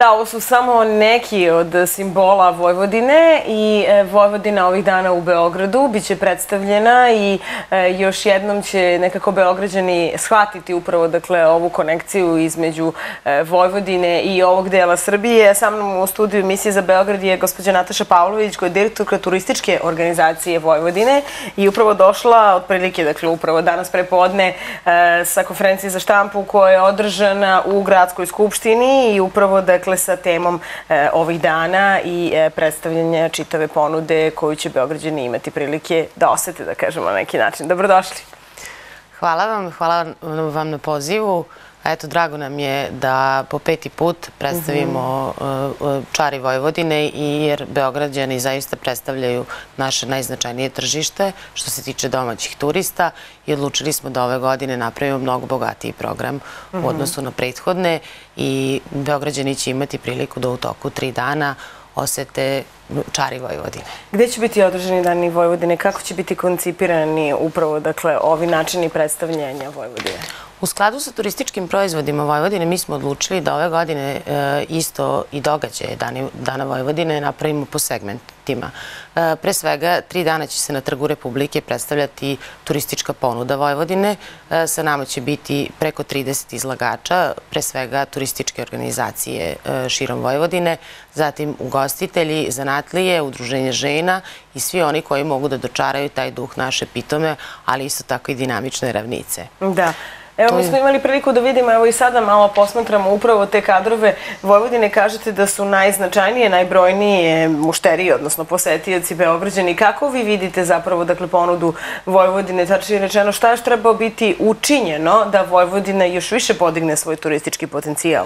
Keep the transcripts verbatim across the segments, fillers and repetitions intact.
Da, ovo su samo neki od simbola Vojvodine i Vojvodina ovih dana u Beogradu biće predstavljena i još jednom će nekako Beograđani shvatiti upravo dakle ovu konekciju između Vojvodine i ovog dela Srbije. Sa mnom u studiju emisije za Beograd je gospođa Nataša Pavlović, koja je direktorka turističke organizacije Vojvodine i upravo došla otprilike, dakle upravo danas prepodne sa konferencije za štampu koja je održana u Gradskoj skupštini i upravo dakle sa temom ovih dana i predstavljanja čitave ponude koju će Beograđani imati prilike da osete, da kažemo na neki način. Dobrodošli. Hvala vam, hvala vam na pozivu. Eto, drago nam je da po peti put predstavimo čari Vojvodine, jer Beograđani zaista predstavljaju naše najznačajnije tržište što se tiče domaćih turista i odlučili smo da ove godine napravimo mnogo bogatiji program u odnosu na prethodne i Beograđani će imati priliku da u toku tri dana osete čari Vojvodine. Gde će biti održani dani Vojvodine? Kako će biti koncipirani upravo dakle ovi načini predstavljanja Vojvodine? U skladu sa turističkim proizvodima Vojvodine mi smo odlučili da ove godine isto i događaje Dana Vojvodine napravimo po segmentima. Pre svega, tri dana će se na Trgu Republike predstavljati turistička ponuda Vojvodine. Sa nama će biti preko trideset izlagača, pre svega turističke organizacije širom Vojvodine, zatim ugostitelji, zanatlije, udruženje žena i svi oni koji mogu da dočaraju taj duh naše pitome, ali isto tako i dinamične ravnice. Da. Evo, mi smo imali priliku da vidimo, evo i sada malo posmatramo upravo te kadrove Vojvodine. Kažete da su najznačajnije, najbrojnije mušterije, odnosno posetioci Beograđani. Kako vi vidite zapravo, dakle, ponudu Vojvodine? Tačnije rečeno, šta još treba biti učinjeno da Vojvodina još više podigne svoj turistički potencijal?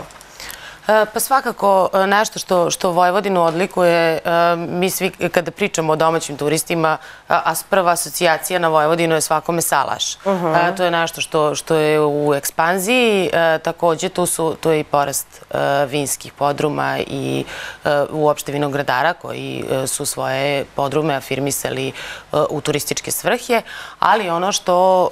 Pa svakako nešto što Vojvodinu odlikuje, mi svi kada pričamo o domaćim turistima, a prva asocijacija na Vojvodinu je svakome salaš. To je nešto što je u ekspanziji, takođe tu je i porast vinskih podruma i uopšte vinogradara koji su svoje podrume afirmisali u turističke svrhe, ali ono što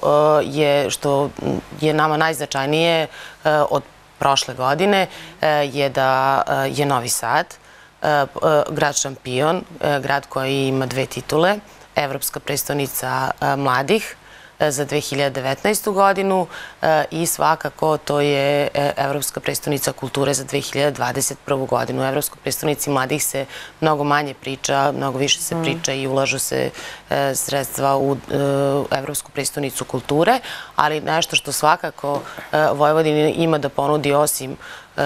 je nama najznačajnije od prošle godine je da je Novi Sad, grad šampion, grad koji ima dve titule, Evropska prestonica mladih za dve hiljade devetnaestu. godinu i svakako to je Evropska prestonica kulture za dve hiljade dvadeset prvu. godinu. U Evropskoj prestonici mladih se mnogo manje priča, mnogo više se priča i ulažu se sredstva u Evropsku prestonicu kulture, ali nešto što svakako Vojvodina ima da ponudi osim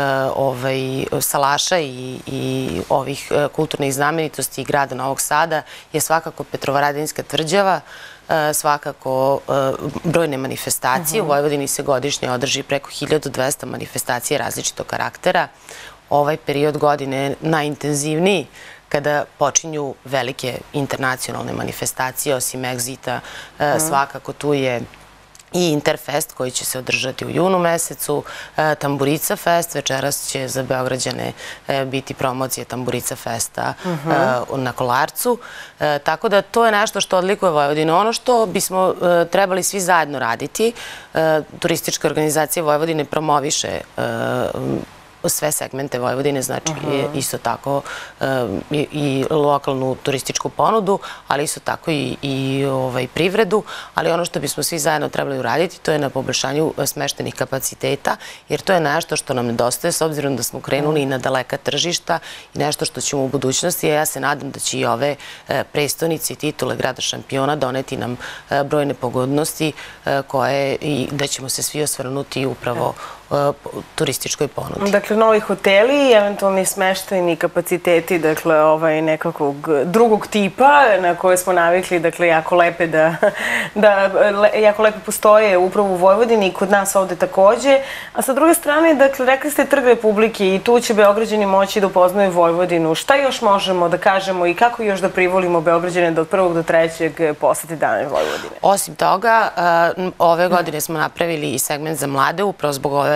salaša i ovih kulturnih znamenitosti grada Novog Sada je svakako Petrovaradinska tvrđava, svakako brojne manifestacije. U Vojvodini se godišnje održi preko hiljadu dvesta manifestacija različitog karaktera. Ovaj period godine je najintenzivniji kada počinju velike internacionalne manifestacije, osim Exita, svakako tu je i Interfest koji će se održati u junu mesecu, Tamburica Fest, večeras će za Beograđane biti promocije Tamburica Festa na Kolarcu. Tako da to je nešto što odlikuje Vojvodinu. Ono što bismo trebali svi zajedno raditi, turistička organizacija Vojvodine promoviše sve segmente Vojvodine, znači isto tako i lokalnu turističku ponudu, ali isto tako i privredu, ali ono što bismo svi zajedno trebali uraditi to je na poboljšanju smeštenih kapaciteta, jer to je nešto što nam nedostaje s obzirom da smo krenuli i na daleka tržišta i nešto što ćemo u budućnosti, a ja se nadam da će i ove prestonice i titule grada šampiona doneti nam brojne pogodnosti koje i da ćemo se svi osvrnuti upravo turističkoj ponudi. Dakle, novi hoteli i eventualni smeštajni kapaciteti, dakle, ovaj nekakvog drugog tipa na koje smo navikli, dakle, jako lepe da, da, jako lepe postoje upravo u Vojvodini i kod nas ovde takođe. A sa druge strane, dakle, rekli ste Trg Republike i tu će Beograđani moći da upoznaju Vojvodinu. Šta još možemo da kažemo i kako još da privolimo Beograđane da od prvog do trećeg posete Dane Vojvodine? Osim toga, ove godine smo napravili i segment za mlade, upravo zbog ove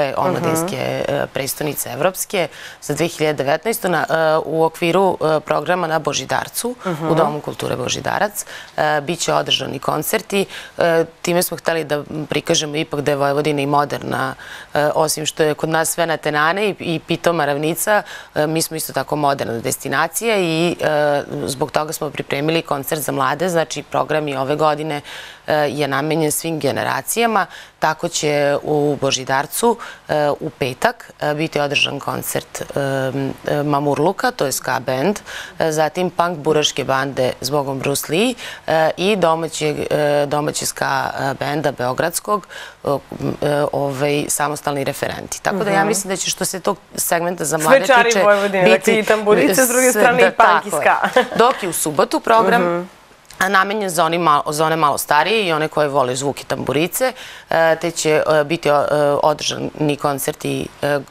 ove omladinske prestonice evropske za dve hiljade devetnaestu. u okviru programa na Božidarcu, u Domu kulture Božidarac, biće održani koncerti. Time smo hteli da prikažemo ipak da je Vojvodina i moderna, osim što je kod nas sve na tenane i pitoma ravnica, mi smo isto tako moderna destinacija i zbog toga smo pripremili koncert za mlade, znači program i ove godine je namenjen svim generacijama. Tako će u Božidarcu u petak biti održan koncert Mamurluka, to je ska band, zatim punk buraške bande Zbogom Bruce Lee i domaće ska benda Beogradskog, samostalni referenti. Tako da ja mislim da će što se tog segmenta za mlade tiče biti... Sve čari Vojvodine, dakle i tamburice, s druge strane i punk i ska. Dok je u subotu program namenjen za one malo starije i one koje vole zvuk i tamburice, te će biti održani koncerti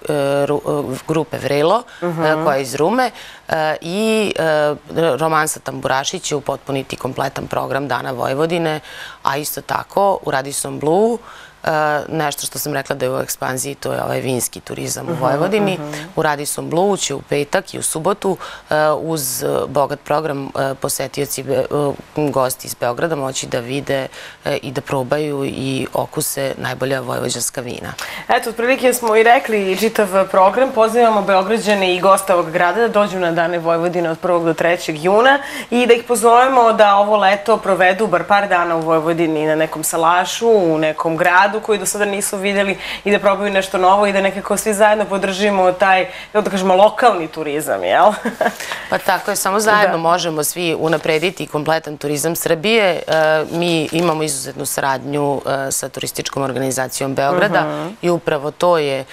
grupe Vrelo, koja je iz Rume, i Romansa Tamburaši će upotpuniti kompletan program Dana Vojvodine, a isto tako u Radisson Blu, nešto što sam rekla da je u ekspanziji, to je ovaj vinski turizam u Vojvodini. U Radisson Blu će u petak i u subotu uz bogat program posetioci gosti iz Beograda moći da vide i da probaju i okuse najbolja vojvođanska vina. Eto, otprilike smo i rekli čitav program. Pozivamo Beograđane i goste ovog grada da dođu na Dane Vojvodine od prvog do trećeg juna i da ih pozovemo da ovo leto provedu bar par dana u Vojvodini na nekom salašu, u nekom gradu koji do sada nisu vidjeli i da probaju nešto novo i da nekako svi zajedno podržimo taj, da kažemo, lokalni turizam, jel? Pa tako je, samo zajedno možemo svi unaprediti kompletan turizam Srbije. Mi imamo izuzetnu saradnju sa turističkom organizacijom Beograda i upravo to je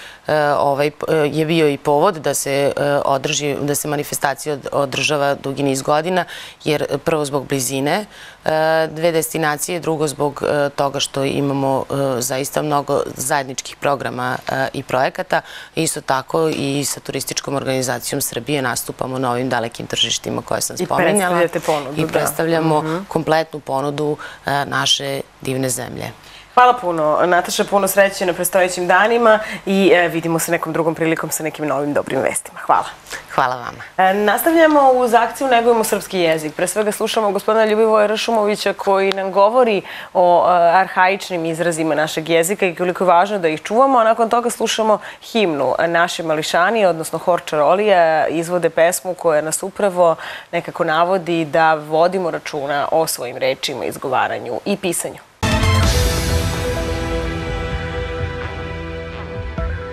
je bio i povod da se održi, da se manifestacija održava dugi niz godina, jer prvo zbog blizine dve destinacije, drugo zbog toga što imamo zaista mnogo zajedničkih programa i projekata. Isto tako i sa turističkom organizacijom Srbije nastupamo na ovim dalekim tržištima koje sam spominjala. I predstavljate ponudu. I predstavljamo kompletnu ponudu naše divne zemlje. Hvala puno, Nataša, puno sreće na predstojećim danima i vidimo se nekom drugom prilikom sa nekim novim dobrim vestima. Hvala. Hvala vama. Nastavljamo uz akciju Negujemo srpski jezik. Pre svega slušamo gospodina Ljubivoja Rašumovića koji nam govori o arhaičnim izrazima našeg jezika i koliko je važno da ih čuvamo, a nakon toga slušamo himnu. Naši mališani, odnosno Hor Čarolija, izvode pesmu koja nas upravo nekako navodi da vodimo računa o svojim rečima, izgovaranju i pisanju.